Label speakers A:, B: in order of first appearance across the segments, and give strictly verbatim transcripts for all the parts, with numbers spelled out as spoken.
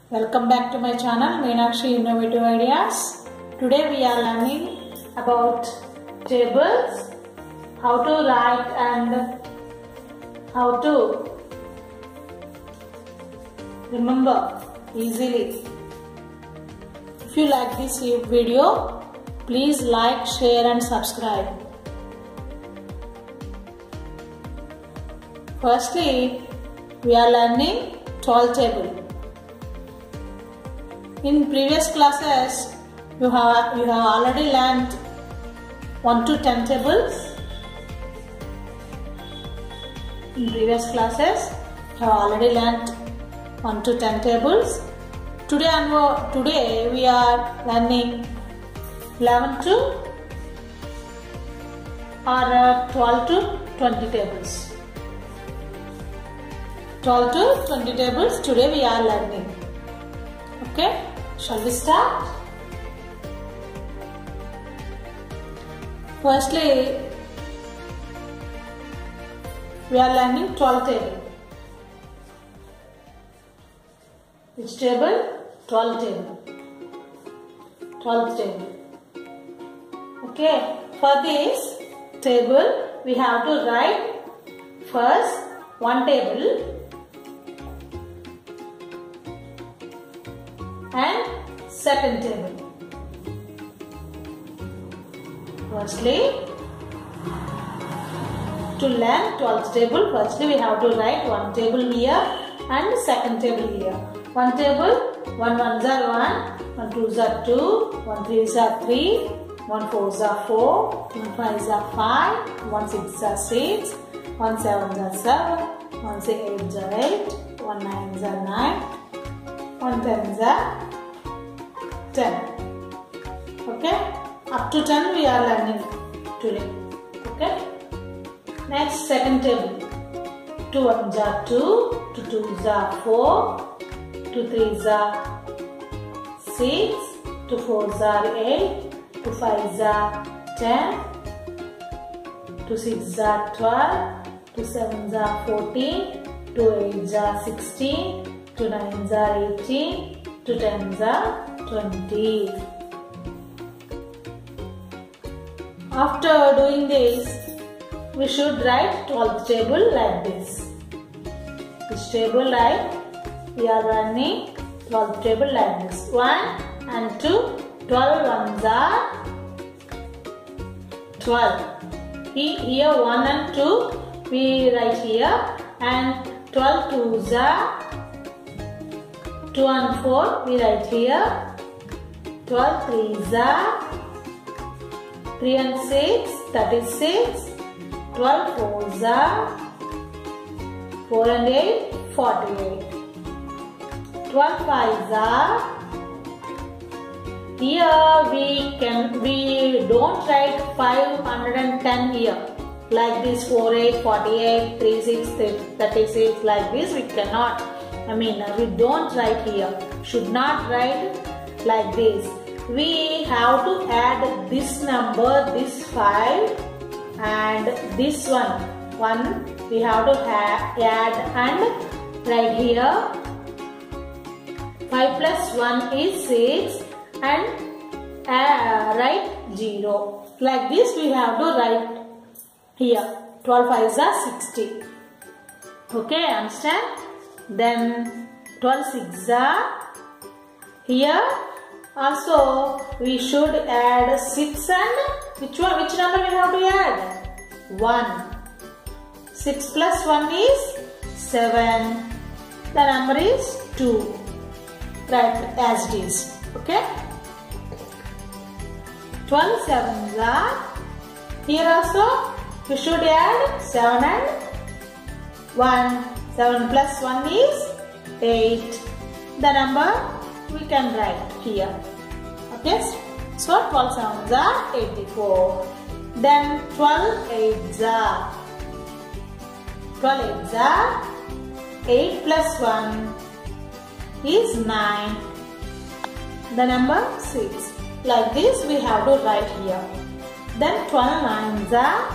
A: Welcome back to my channel Meenakshi Innovative Ideas. Today we are learning about tables, how to write and how to remember easily. If you like this video, please like, share and subscribe. Firstly, we are learning twelve table. In previous classes, you have, you have already learned one to ten tables. In previous classes, you have already learned one to ten tables. Today, today we are learning eleven to or twelve to twenty tables. twelve to twenty tables today we are learning. Okay, shall we start? Firstly, we are learning twelve table. Which table? twelve table. twelve table. Okay, for this table we have to write first one table and second table. Firstly, to learn twelfth table, firstly we have to write one table here and second table here. One table, one ones are one, one twos are two, one threes are three, one fours are four, one fives are five, one sixes are six, one sevens are seven, one eights are eight, one nines are nine, one tens are ten. Okay, up to ten we are learning today. Okay, next second table. Two ones are two, two twos are four, two threes are six, two fours are eight, two fives are ten, two sixes are twelve, two sevens are fourteen, two eights are sixteen, two nines are eighteen, two tens are twenty. After doing this, we should write twelfth table like this. This table like we are running twelfth table like this. one and two, twelve ones are twelve. Here one and two we write here, and twelve twos are two and four we write here. twelve threes are three and six, thirty-six. twelve fours are four and eight, forty-eight. twelve fives are, here we can, we don't write five hundred ten here. Like this four eight, forty-eight, thirty-six, thirty-six, like this we cannot. I mean, we don't write here. Should not write like this. We have to add this number, this five and this one. One we have to add and write here. five plus one is six and uh, write zero. Like this we have to write here. twelve fives are sixty. Okay, understand? Then twelve sixes are here. Also we should add six and which one? Which number we have to add? one. six plus one is seven. The number is two. Write as it is. Okay. twelve sevens are here also. We should add seven and one. seven plus one is eight. The number we can write here. Okay. So twelve sevens are eighty-four. Then twelve eights are twelve eights are eight plus one is nine. The number six. Like this we have to write here. Then twelve nines are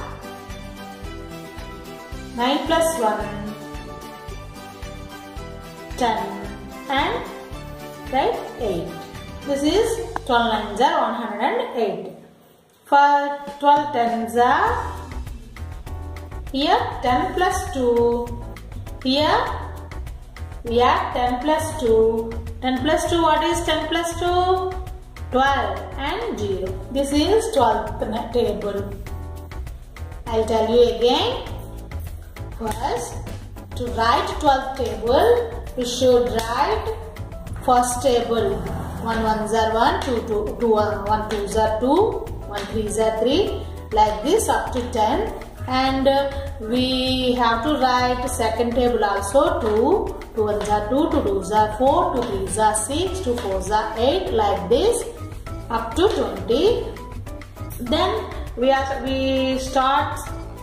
A: nine plus one ten and right? eight. This is twelve nines are one hundred eight. For twelve tens are, here ten plus two, here we add ten plus two. ten plus two, what is ten plus two? twelve and zero. This is twelfth table. I'll tell you again. First, to write twelfth table, we should write first table. one ones are one, two, two, two, one twos are two, one threes are three, like this up to ten. And uh, we have to write second table also two, two ones are two, two twos are four, two threes are six, two fours are eight, like this up to twenty. Then we are we start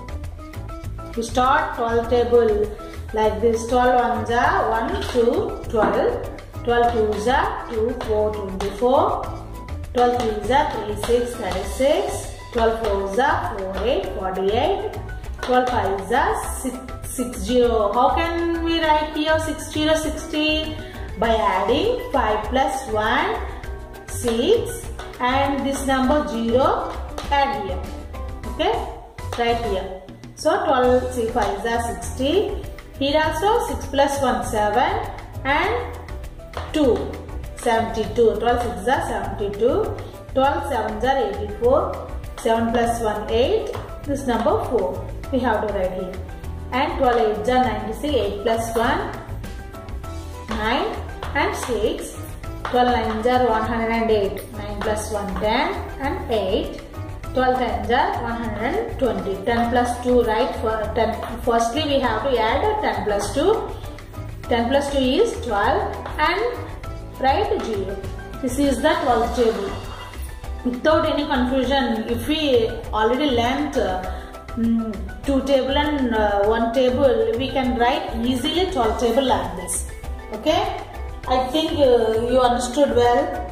A: we start twelve table like this. twelve ones are one, two, twelve. twelve twos are two, four, twenty-four. twelve threes are three, six, thirty-six. twelve fours are four, eight, forty-eight. twelve fives are six, sixty. How can we write here sixty, sixty? By adding five plus one, six, and this number zero, add here. Okay, right here. So twelve fives are sixty. Here also six plus one, seven, and two, seventy-two. twelve sixes are seventy-two. twelve sevens are eighty-four. seven plus one, eight. This number four. We have to write here. And twelve eights are ninety-six. eight plus one, nine, and six. twelve nines are one hundred eight. nine plus one, ten, and eight. twelve tens are one hundred twenty. ten plus two, right? For ten, firstly, we have to add ten plus two. ten plus two is twelve, and write zero. This is the twelfth table. Without any confusion, if we already learnt uh, mm, two table and uh, one table, we can write easily twelve table like this. Okay? I think uh, you understood well.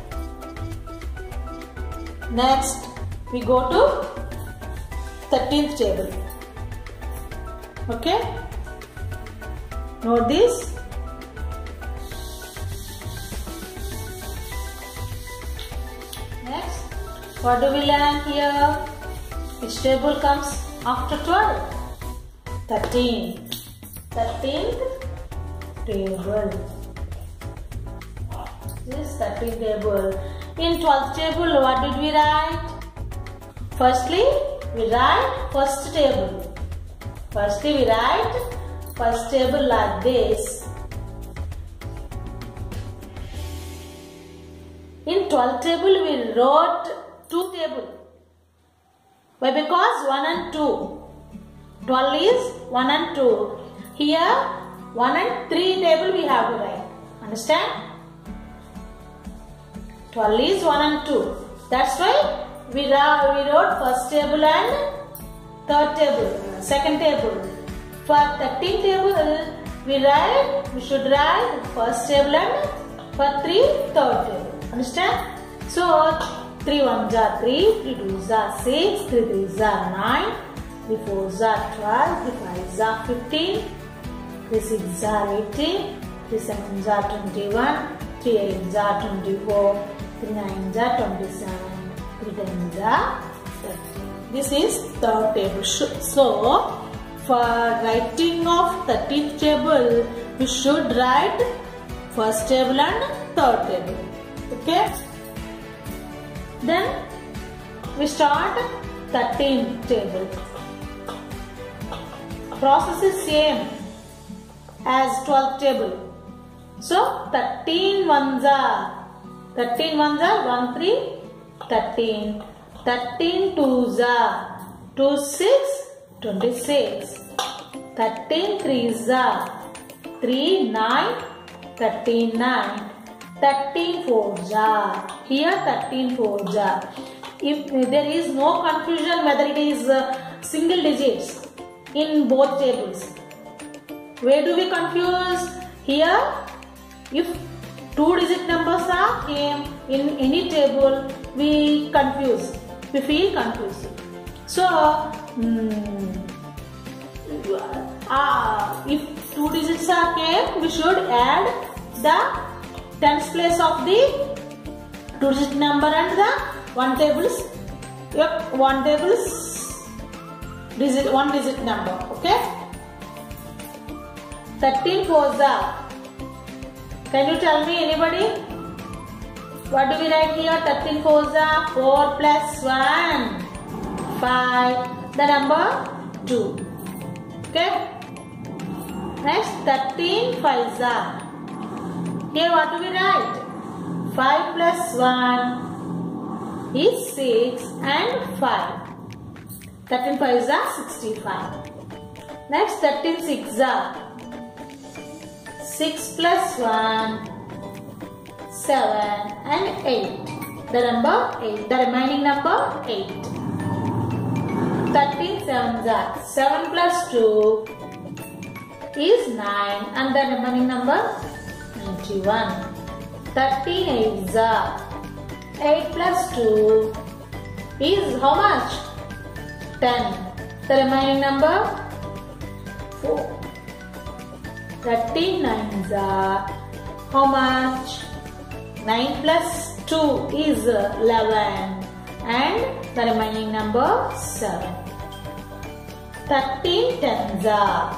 A: Next, we go to thirteenth table. Okay? Note this. Next, what do we learn here? Which table comes after twelve? thirteen. thirteenth table. This is thirteenth table. In twelfth table, what did we write? Firstly, we write first table. Firstly, we write first table like this. In twelfth table, we wrote two tables. Why? Because one and two. twelve is one and two. Here, one and three table we have to write. Understand? twelve is one and two. That's why we wrote first table and third table, second table. For thirteenth table, we write, we should write first table and for three, third table. Understand? So, three ones are three, three twos are six, three threes are nine, three fours are twelve, three fives are fifteen, three sixes are eighteen, three sevens are twenty-one, three eights are twenty-four, three nines are twenty-seven, three tens are thirty. This is third table. So, for writing of thirteenth table, we should write first table and third table. Okay? Then we start thirteenth table. Process is same as twelfth table. So thirteen ones are thirteen ones are one three thirteen. thirteen twos are two six twenty-six. thirteen threes are three nine thirty-nine. thirteen fours are here thirteen fours are. If there is no confusion whether it is uh, single digits in both tables. Where do we confuse? Here, if two digit numbers are came in any table, we confuse. We feel confused. So, hmm, uh, if two digits are came, we should add the tens place of the two digit number and the one tables, yep, one tables digit, one digit number, okay. thirteen fours are, can you tell me anybody? What do we write here? thirteen fours are four plus one, five, the number two, okay. Next, thirteen fives are, here what do we write? five plus one is six and five. thirteen fives are sixty-five. Next, thirteen sixes are six plus one, seven and eight. The number eight. The remaining number eight. thirteen sevens are seven plus two is nine and the remaining number ninety-one. thirteen eights are eight plus two is how much? ten. The remaining number four. thirteen nines are how much? nine plus two is eleven and the remaining number seven. thirteen tens are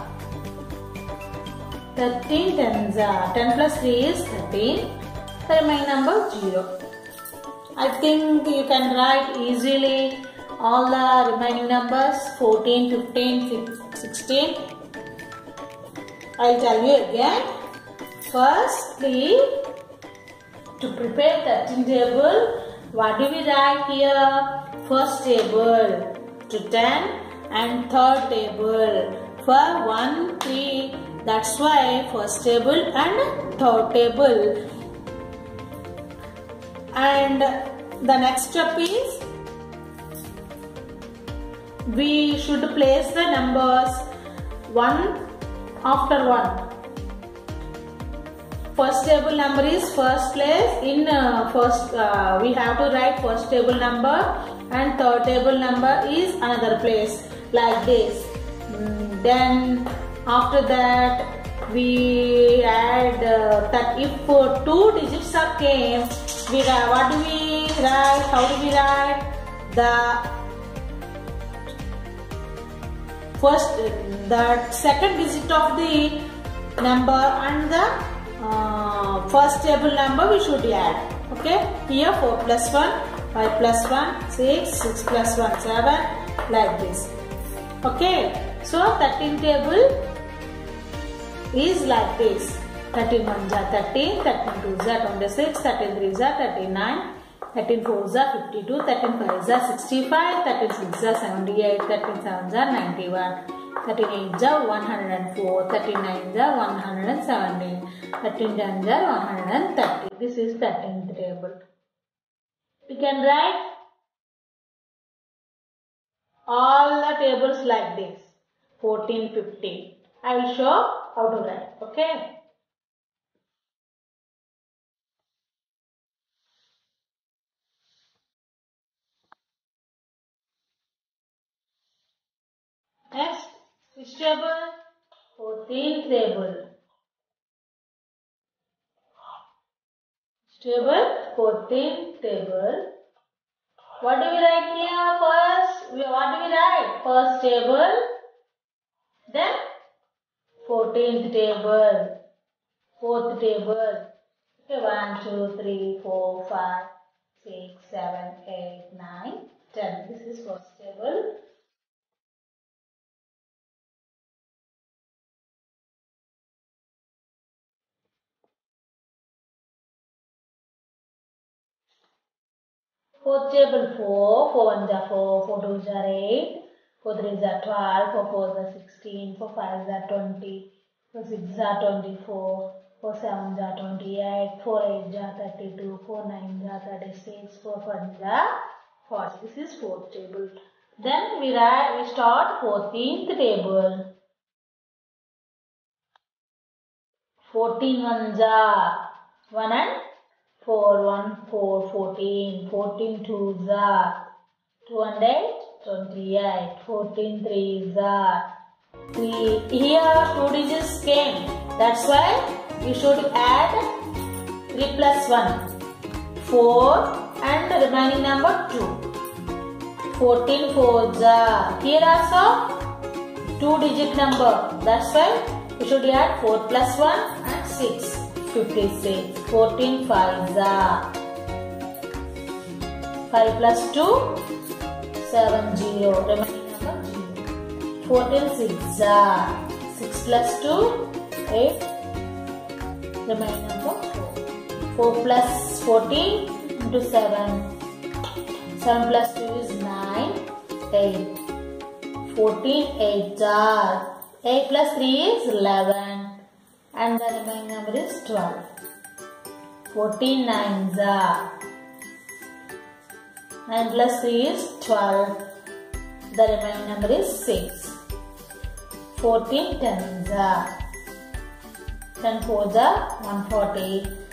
A: thirteen tens are ten plus three is thirteen. The remaining number zero. I think you can write easily all the remaining numbers fourteen, fifteen, sixteen. I'll tell you again. Firstly, to prepare thirteen table, what do we write here? First table to ten and third table for one, three. That's why first table and third table. And the next step is we should place the numbers one after one. First table number is first place. In uh, first uh, we have to write first table number and third table number is another place like this. Mm, then after that we add uh, that if uh, two digits are came, we write, what do we write? How do we write? The first, the second digit of the number and the uh, first table number we should add. Okay, here four plus one, five plus one, six, six plus one, seven, like this. Okay, so thirteen table is like this. thirteen ones are thirteen, thirteen twos are twenty-six, thirteen threes are thirty-nine, thirteen fours are fifty-two, thirteen fives are sixty-five, thirteen sixes are seventy-eight, thirteen sevens are ninety-one, thirteen eights are one hundred four, thirteen nines are one hundred seventeen, thirteen tens are one hundred thirty. This is thirteenth table. We can write all the tables like this. fourteen, fifteen. I will show how to write. Okay. Next, which table? fourteenth table. Which table? fourteenth table. What do we write here first? What do we write? First table. Then fourteenth table. Fourth table. Okay, one, two, three, four, five, six, seven, eight, nine, ten. This is first table. Fourth table four, four ones are four, four twos are eight, four threes are twelve, four fours are sixteen, four fives are twenty, four sixes are twenty-four, four sevens are twenty-eight, four eights are thirty-two, four nines are thirty-six, four ones are forty. This is fourth table. Then we write, we start fourteenth table. fourteen ones are one and four, one, four, fourteen, fourteen twos are two and eight, twenty-eight, fourteen threes are three. Here two digits came. That's why we should add three plus one, four, and the remaining number two. fourteen fours are. Here also two digit number. That's why we should add four plus one and six. fifty-six. fourteen fives are. five plus two, seven zero. Remaining number zero. fourteen sixes are. six plus two, eight. Remaining number four. four plus fourteen into seven. seven plus two is nine. eight. fourteen eights are. eight plus three is eleven. And the remaining number is twelve. fourteen nines are. nine plus three is twelve. The remaining number is six. fourteen tens are. ten fours are one hundred forty.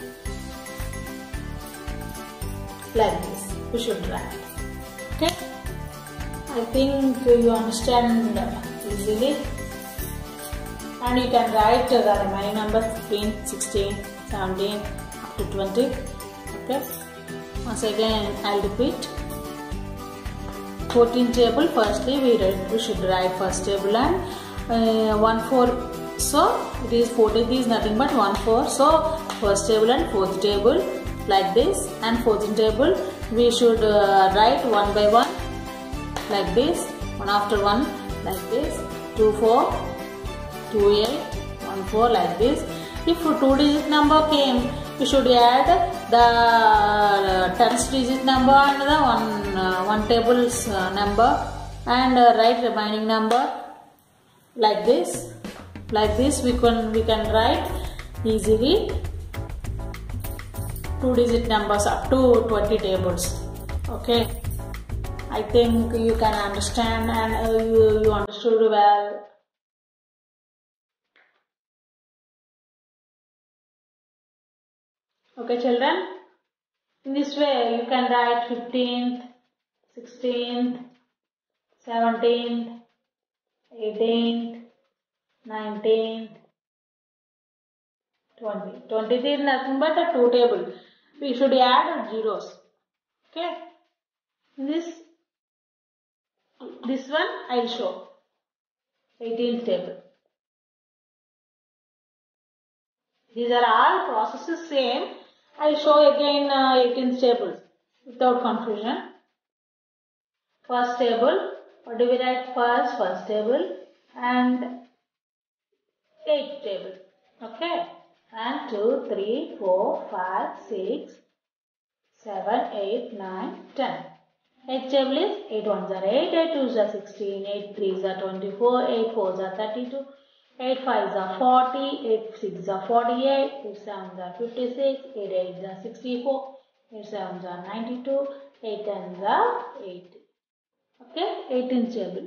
A: Like this, we should write. Okay? I think you understand easily. And you can write the remaining numbers fifteen, sixteen, seventeen up to twenty. Okay? Once again, I'll repeat. fourteen table, firstly we, read, we should write first table and uh, one four. So it is fourteen is nothing but one four. So first table and fourth table like this, and fourteenth table we should uh, write one by one like this, one after one like this, two four, two eight, one four like this. If two digit number came, we should add the tens digit number and the one uh, one table's uh, number, and uh, write remaining number like this. Like this we can we can write easily two digit numbers up to twenty tables. Okay, I think you can understand, and uh, you, you understood well. Okay children, in this way you can write fifteenth, sixteenth, seventeenth, eighteenth, nineteenth, twenty. twentieth is nothing but a two table. We should add zeros. Okay. This this one I will show. eighteenth table. These are all processes same. I will show again uh, eighteenth table without confusion. First table. What do we write first? First table and eighth table. Okay. And two, three, four, five, six, seven, eight, nine, ten. eighth table is eight ones are eight, eight twos are sixteen, eight threes are twenty-four, eight fours are thirty-two, eight fives are forty, eight sixes are forty-eight, eight sevens are fifty-six, eight eights are sixty-four, eight sevens are ninety-two, eight tens are eighty. Okay, eighteenth table.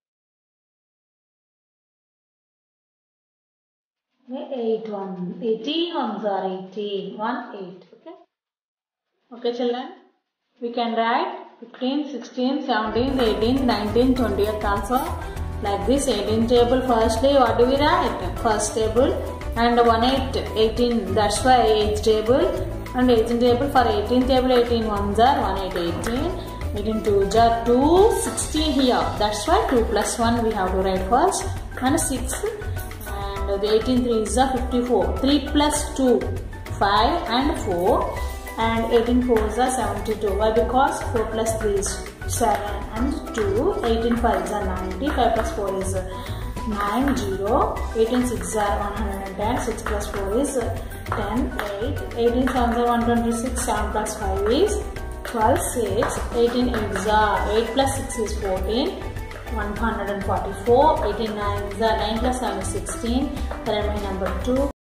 A: eight one, eighteen ones are eighteen, one eight. Okay. Okay children, we can write fifteen, sixteen, seventeen, eighteen, nineteen, twentieth also like this. eighteenth table, firstly what do we write? First table and one eight, eighteen, that's why eighth table, and eighteenth table. For eighteenth table, eighteen ones are one eight, eighteen, eighteen twos are two, sixteen here, that's why two plus one we have to write first, and six. The eighteen threes are fifty-four. three plus two, five and four, and eighteen fours are seventy-two. Why? Because four plus three is seven and two. eighteen fives are ninety. five plus four is nine, zero. eighteen sixes are one hundred ten. six plus four is ten, eight. eighteen sevens are one hundred twenty-six. seven plus five is twelve, six. eighteen eights are eight plus six is fourteen. one hundred forty-four, eighteen nines are nine plus seven is sixteen, the remaining number two.